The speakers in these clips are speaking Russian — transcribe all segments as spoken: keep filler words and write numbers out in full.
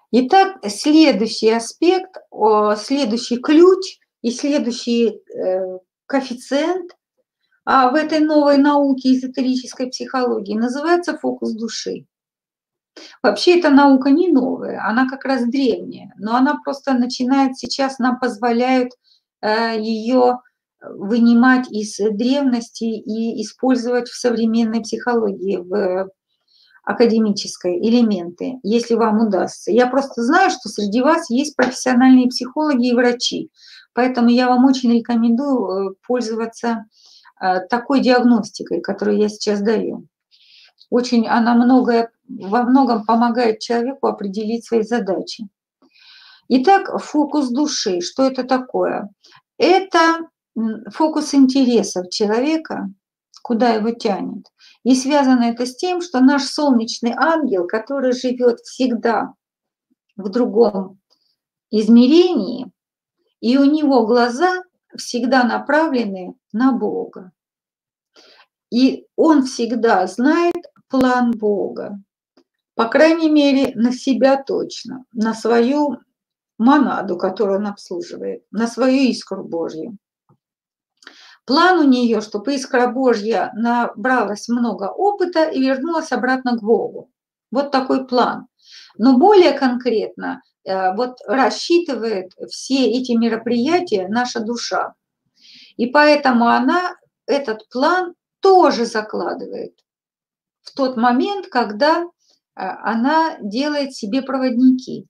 Итак, следующий аспект, о, следующий ключ и следующий э, коэффициент а, в этой новой науке эзотерической психологии называется фокус души. Вообще эта наука не новая, она как раз древняя, но она просто начинает сейчас, нам позволяют э, ее вынимать из древности и использовать в современной психологии, в академической элементы, если вам удастся. Я просто знаю, что среди вас есть профессиональные психологи и врачи, поэтому я вам очень рекомендую э, пользоваться э, такой диагностикой, которую я сейчас даю. Очень она многое, во многом помогает человеку определить свои задачи. Итак, фокус души. Что это такое? Это фокус интересов человека, куда его тянет. И связано это с тем, что наш солнечный ангел, который живет всегда в другом измерении, и у него глаза всегда направлены на Бога. И он всегда знает план Бога. По крайней мере, на себя точно, на свою монаду, которую он обслуживает, на свою искру Божью. План у нее, чтобы искра Божья набралась много опыта и вернулась обратно к Богу. Вот такой план. Но более конкретно вот рассчитывает все эти мероприятия наша душа. И поэтому она этот план тоже закладывает в тот момент, когда она делает себе проводники.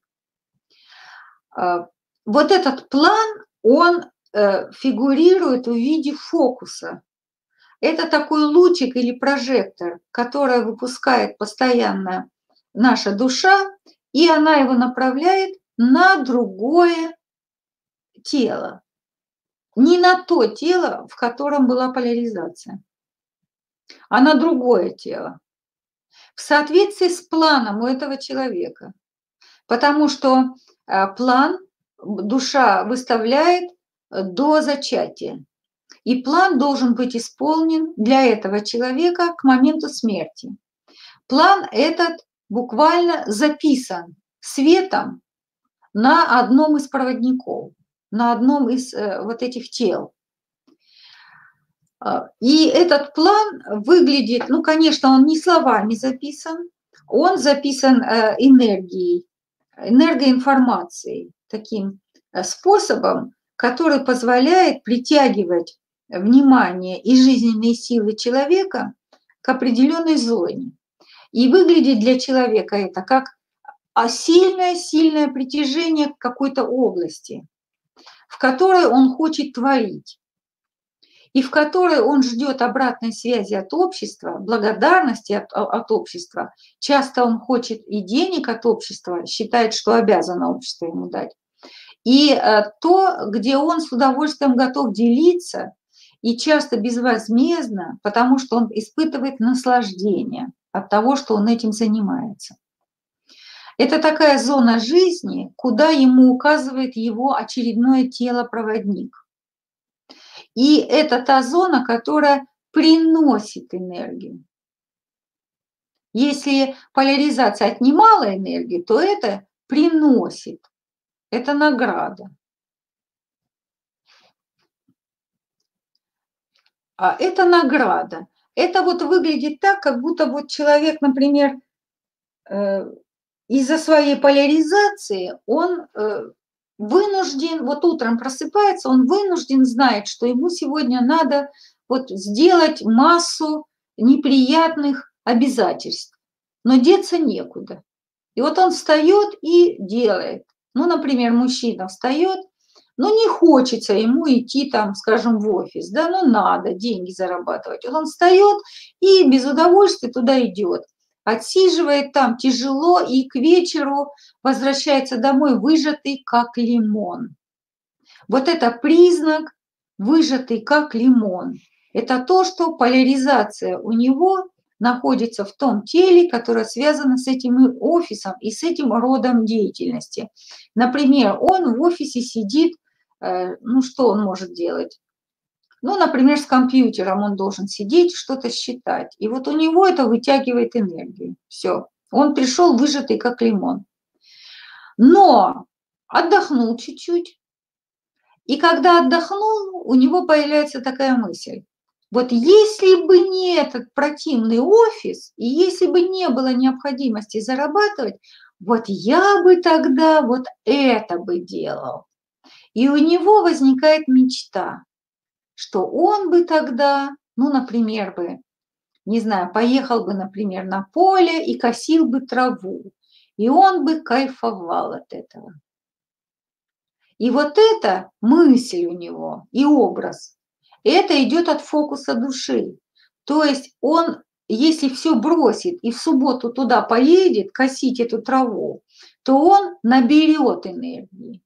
Вот этот план, он фигурирует в виде фокуса. Это такой лучик или прожектор, который выпускает постоянно наша душа, и она его направляет на другое тело. Не на то тело, в котором была поляризация, а на другое тело. В соответствии с планом у этого человека. Потому что план душа выставляет до зачатия. И план должен быть исполнен для этого человека к моменту смерти. План этот буквально записан светом на одном из проводников, на одном из вот этих тел. И этот план выглядит, ну, конечно, он не словами записан, он записан энергией, энергоинформацией, таким способом, который позволяет притягивать внимание и жизненные силы человека к определенной зоне. И выглядит для человека это как сильное-сильное притяжение к какой-то области, в которой он хочет творить, и в которой он ждет обратной связи от общества, благодарности от, от общества. Часто он хочет и денег от общества, считает, что обязано общество ему дать. И то, где он с удовольствием готов делиться, и часто безвозмездно, потому что он испытывает наслаждение от того, что он этим занимается. Это такая зона жизни, куда ему указывает его очередное тело-проводник. И это та зона, которая приносит энергию. Если поляризация отнимала энергию, то это приносит. Это награда. А это награда. Это вот выглядит так, как будто вот человек, например, из-за своей поляризации он вынужден, вот утром просыпается, он вынужден знать, что ему сегодня надо вот сделать массу неприятных обязательств, но деться некуда. И вот он встает и делает. Ну, например, мужчина встает, но не хочется ему идти там, скажем, в офис, да, ну надо деньги зарабатывать. Вот он встает и без удовольствия туда идет. Отсиживает там тяжело и к вечеру возвращается домой выжатый, как лимон. Вот это признак выжатый, как лимон. Это то, что поляризация у него находится в том теле, которое связано с этим офисом и с этим родом деятельности. Например, он в офисе сидит, ну что он может делать? Ну, например, с компьютером он должен сидеть, что-то считать. И вот у него это вытягивает энергию. Все. Он пришел выжатый, как лимон. но отдохнул чуть-чуть, и когда отдохнул, у него появляется такая мысль. Вот если бы не этот противный офис, и если бы не было необходимости зарабатывать, вот я бы тогда вот это бы делал. И у него возникает мечта, что он бы тогда, ну, например, бы, не знаю, поехал бы, например, на поле и косил бы траву, и он бы кайфовал от этого. И вот эта мысль у него и образ, это идет от фокуса души. То есть он, если все бросит и в субботу туда поедет косить эту траву, то он наберет энергии.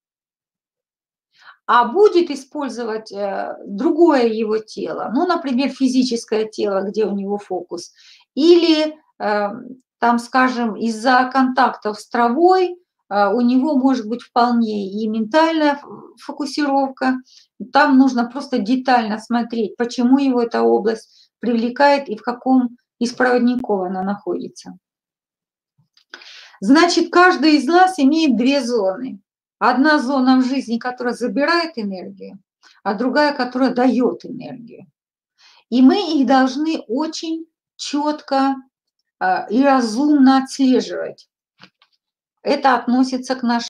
А будет использовать э, другое его тело, ну, например, физическое тело, где у него фокус, или э, там, скажем, из-за контактов с травой э, у него может быть вполне и ментальная фокусировка. Там нужно просто детально смотреть, почему его эта область привлекает и в каком из проводников она находится. Значит, каждый из нас имеет две зоны. Одна зона в жизни, которая забирает энергию, а другая, которая дает энергию. И мы их должны очень четко и разумно отслеживать. Это относится к нашей